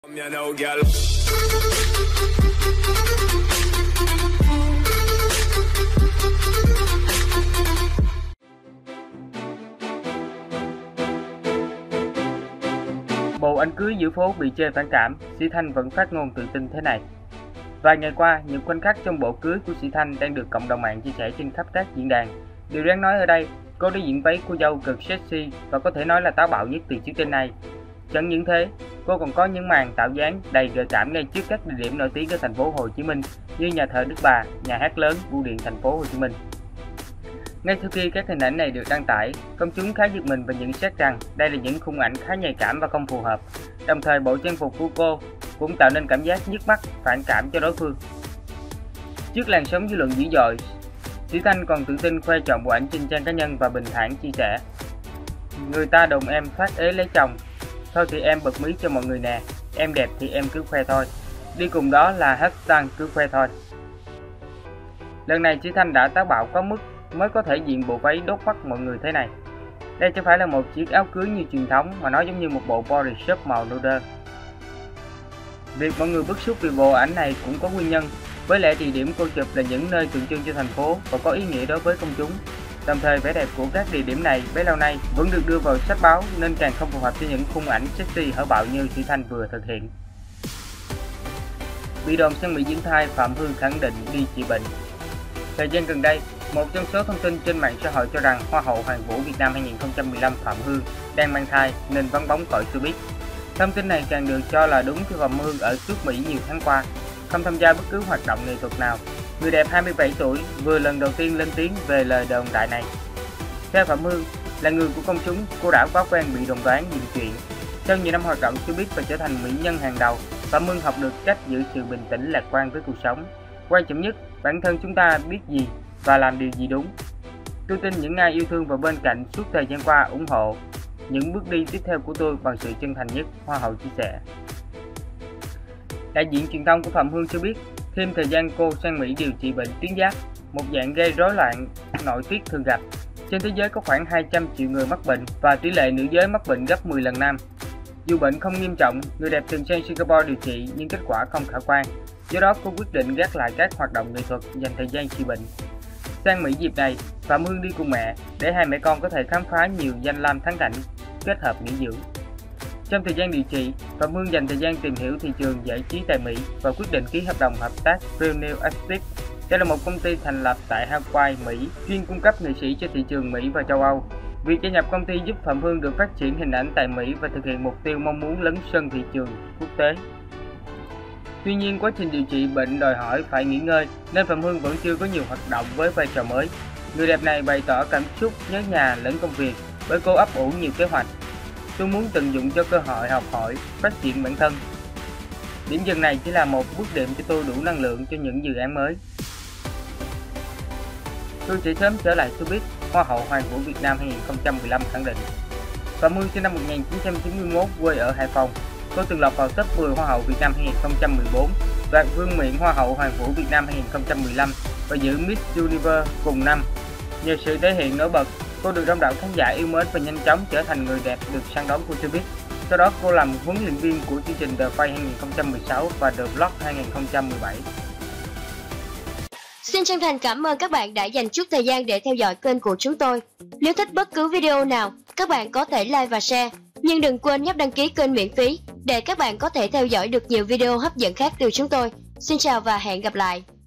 Bộ ảnh cưới giữa phố bị chê phản cảm, Sĩ Thanh vẫn phát ngôn tự tin thế này. Vài ngày qua, những khoảnh khắc trong bộ cưới của Sĩ Thanh đang được cộng đồng mạng chia sẻ trên khắp các diễn đàn. Điều đáng nói ở đây, cô đi diện váy cô dâu cực sexy và có thể nói là táo bạo nhất từ trước đến nay. Chẳng những thế, cô còn có những màn tạo dáng đầy gợi cảm ngay trước các địa điểm nổi tiếng ở thành phố Hồ Chí Minh như nhà thờ Đức Bà, nhà hát lớn, bưu điện thành phố Hồ Chí Minh. Ngay sau khi các hình ảnh này được đăng tải, công chúng khá giật mình và nhận xét rằng đây là những khung ảnh khá nhạy cảm và không phù hợp. Đồng thời, bộ trang phục của cô cũng tạo nên cảm giác nhức mắt, phản cảm cho đối phương. Trước làn sóng dư luận dữ dội, Sĩ Thanh còn tự tin khoe trọn bộ ảnh trên trang cá nhân và bình thản chia sẻ: "Người ta đồn em thoát ế lấy chồng, thôi thì em bật mí cho mọi người nè, em đẹp thì em cứ khoe thôi, đi cùng đó là hashtag cứ khoe thôi." Lần này Sĩ Thanh đã táo bạo quá mức mới có thể diện bộ váy đốt mắt mọi người thế này. Đây chẳng phải là một chiếc áo cưới như truyền thống mà nó giống như một bộ body shop màu nâu đơ. Việc mọi người bức xúc vì bộ ảnh này cũng có nguyên nhân, với lẽ địa điểm cô chụp là những nơi tượng trưng cho thành phố và có ý nghĩa đối với công chúng. Đồng thời, vẻ đẹp của các địa điểm này bấy lâu nay vẫn được đưa vào sách báo nên càng không phù hợp cho những khung ảnh sexy hở bạo như Sĩ Thanh vừa thực hiện. Bị đồn sang Mỹ dưỡng thai, Phạm Hương khẳng định đi trị bệnh. Thời gian gần đây, một trong số thông tin trên mạng xã hội cho rằng Hoa hậu Hoàn vũ Việt Nam 2015 Phạm Hương đang mang thai nên vắng bóng cõi showbiz. Thông tin này càng được cho là đúng khi Phạm Hương ở xứ Mỹ nhiều tháng qua, không tham gia bất cứ hoạt động nghệ thuật nào. Người đẹp 27 tuổi vừa lần đầu tiên lên tiếng về lời đồn đại này. Theo Phạm Hương, là người của công chúng, cô đã quá quen bị đồn đoán nhiều chuyện. Sau nhiều năm hoạt động showbiz và trở thành mỹ nhân hàng đầu, Phạm Hương học được cách giữ sự bình tĩnh lạc quan với cuộc sống. Quan trọng nhất, bản thân chúng ta biết gì và làm điều gì đúng. Tôi tin những ai yêu thương và bên cạnh suốt thời gian qua ủng hộ những bước đi tiếp theo của tôi bằng sự chân thành nhất, Hoa hậu chia sẻ. Đại diện truyền thông của Phạm Hương cho biết, thêm thời gian cô sang Mỹ điều trị bệnh tuyến giáp, một dạng gây rối loạn nội tiết thường gặp. Trên thế giới có khoảng 200 triệu người mắc bệnh và tỷ lệ nữ giới mắc bệnh gấp 10 lần nam. Dù bệnh không nghiêm trọng, người đẹp từng sang Singapore điều trị nhưng kết quả không khả quan. Do đó, cô quyết định gác lại các hoạt động nghệ thuật dành thời gian trị bệnh. Sang Mỹ dịp này, Phạm Hương đi cùng mẹ để hai mẹ con có thể khám phá nhiều danh lam thắng cảnh kết hợp nghỉ dưỡng. Trong thời gian điều trị, Phạm Hương dành thời gian tìm hiểu thị trường giải trí tại Mỹ và quyết định ký hợp đồng hợp tác Real New Active. Đây là một công ty thành lập tại Hawaii, Mỹ, chuyên cung cấp nghệ sĩ cho thị trường Mỹ và châu Âu. Việc gia nhập công ty giúp Phạm Hương được phát triển hình ảnh tại Mỹ và thực hiện mục tiêu mong muốn lấn sân thị trường quốc tế. Tuy nhiên, quá trình điều trị bệnh đòi hỏi phải nghỉ ngơi nên Phạm Hương vẫn chưa có nhiều hoạt động với vai trò mới. Người đẹp này bày tỏ cảm xúc nhớ nhà lẫn công việc bởi cô ấp ủ nhiều kế hoạch. "Tôi muốn tận dụng cho cơ hội học hỏi, phát triển bản thân. Điểm dừng này chỉ là một bước đệm cho tôi đủ năng lượng cho những dự án mới. Tôi sẽ sớm trở lại showbiz", Hoa hậu Hoàn vũ Việt Nam 2015 khẳng định. Phạm Hương sinh năm 1991, quê ở Hải Phòng. Cô từng lọt vào top 10 Hoa hậu Việt Nam 2014, đoạt vương miện Hoa hậu Hoàn vũ Việt Nam 2015 và giữ Miss Universe cùng năm. Nhờ sự thể hiện nổi bật, cô được đông đảo khán giả yêu mến và nhanh chóng trở thành người đẹp được săn đón của showbiz. Sau đó cô làm huấn luyện viên của chương trình The Face 2016 và The Vlog 2017. Xin chân thành cảm ơn các bạn đã dành chút thời gian để theo dõi kênh của chúng tôi. Nếu thích bất cứ video nào, các bạn có thể like và share. Nhưng đừng quên nhấp đăng ký kênh miễn phí để các bạn có thể theo dõi được nhiều video hấp dẫn khác từ chúng tôi. Xin chào và hẹn gặp lại!